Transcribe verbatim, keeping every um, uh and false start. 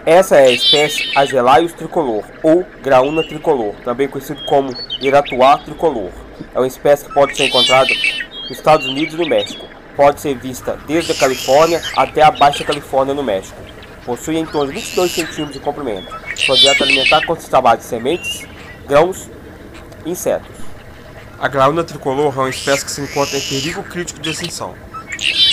Essa é a espécie Agelaios tricolor, ou Graúna tricolor, também conhecido como Iratuá tricolor. É uma espécie que pode ser encontrada nos Estados Unidos e no México. Pode ser vista desde a Califórnia até a Baixa Califórnia no México. Possui em torno de vinte e dois centímetros de comprimento. Sua dieta alimentar consiste à base de sementes, grãos e insetos. A Graúna tricolor é uma espécie que se encontra em perigo crítico de extinção.